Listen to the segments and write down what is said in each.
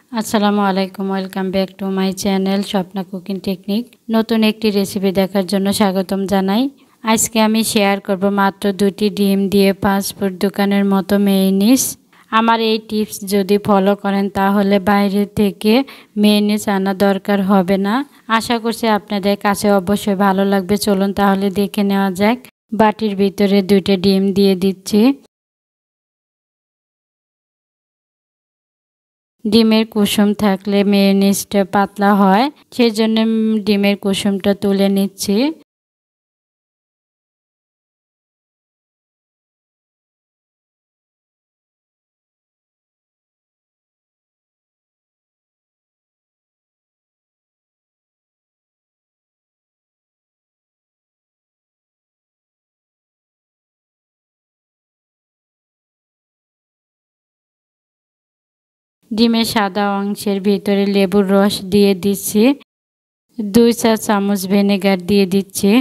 আসসালামু আলাইকুম, welcome back to my channel Swapna cooking technique. নতুন একটি রেসিপি দেখার জন্য স্বাগতম জানাই। আজকে আমি শেয়ার করব মাত্র 2টি ডিম দিয়ে ফাস্টফুড দোকানের মতো মেয়োনিজ। আমার এই টিপস যদি ফলো করেন তাহলে বাইরে থেকে মেয়োনিজ আনা দরকার হবে না। আশা করছি আপনাদের কাছে অবশ্যই ভালো লাগবে। চলুন তাহলে দেখে নেওয়া যাক। বাটির ভিতরে 2টি ডিম দিয়ে দিচ্ছি। ডিমের কুসুম থাকলে মেয়োনিজটা পাতলা হয়, সেজন্য ডিমের কুসুমটা তুলে নিচ্ছি। ডিমের সাদা অংশের ভিতরে লেবুর রস দিয়ে দিচ্ছি। 2 চা চামচ ভিনেগার দিয়ে দিচ্ছি।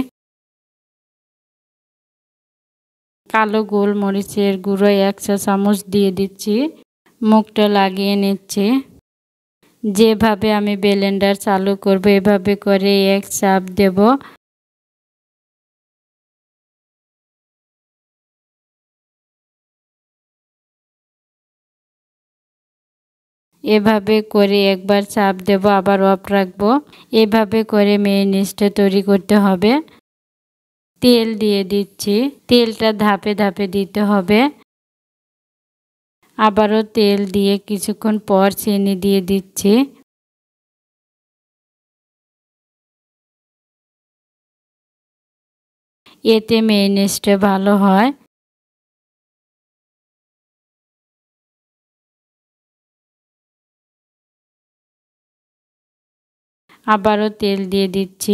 কালো গোলমরিচের গুঁড়ো 1 চা চামচ দিয়ে দিচ্ছি। মুখটা লাগিয়ে নিচ্ছি। যেভাবে আমি ব্লেন্ডার চালু করব এভাবে করে এক চাপ দেব। এভাবে করে একবার চাপ দেব, আবার অফ রাখবো। এভাবে করে মেয়োনিজটা তৈরি করতে হবে। তেল দিয়ে দিচ্ছি। তেলটা ধাপে ধাপে দিতে হবে। আবারও তেল দিয়ে কিছুক্ষণ পর চিনি দিয়ে দিচ্ছি। এতে মেয়োনিজটা ভালো হয়। আবারও তেল দিয়ে দিচ্ছি।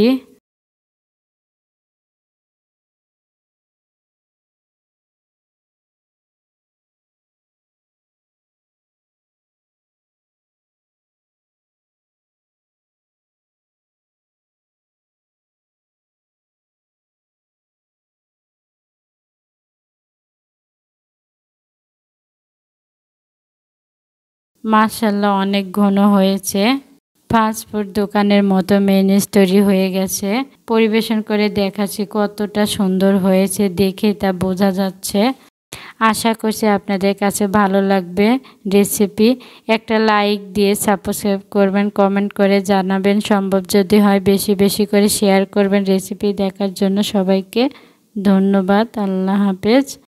মাশাআল্লাহ, অনেক ঘন হয়েছে। ফাস্টফুড দোকানের মতো মেয়োনিজ তৈরি হয়ে গেছে। পরিবেশন করে দেখাচ্ছি কতটা সুন্দর হয়েছে, দেখে তা বোঝা যাচ্ছে। আশা করছি আপনাদের কাছে ভালো লাগবে রেসিপি। একটা লাইক দিয়ে সাবস্ক্রাইব করবেন, কমেন্ট করে জানাবেন, সম্ভব যদি হয় বেশি বেশি করে শেয়ার করবেন। রেসিপি দেখার জন্য সবাইকে ধন্যবাদ। আল্লাহ হাফেজ।